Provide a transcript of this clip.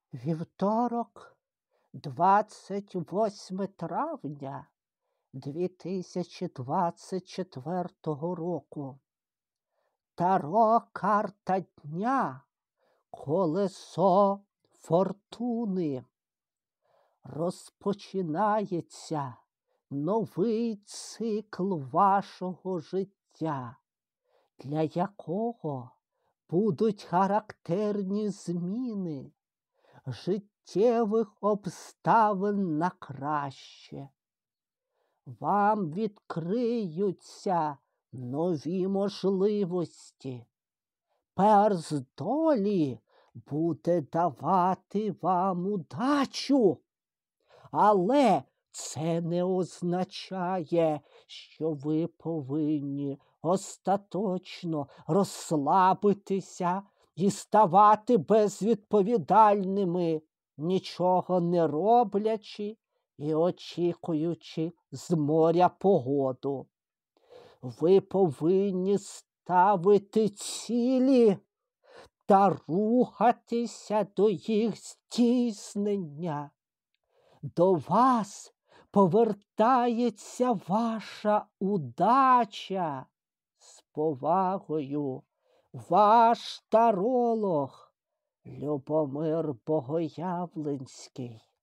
Вівторок, 28 травня 2024 року. Таро карта дня «Колесо фортуни». Розпочинається новий цикл вашого життя, для якого будуть характерні зміни життєвих обставин на краще. Вам відкриються нові можливості. Перс долі буде давати вам удачу. Але це не означає, що ви повинні остаточно розслабитися і ставати безвідповідальними, нічого не роблячи і очікуючи з моря погоду. Ви повинні ставити цілі та рухатися до їх здійснення. До вас повертається ваша удача. З повагою, ваш таролог Любомир Богоявленський.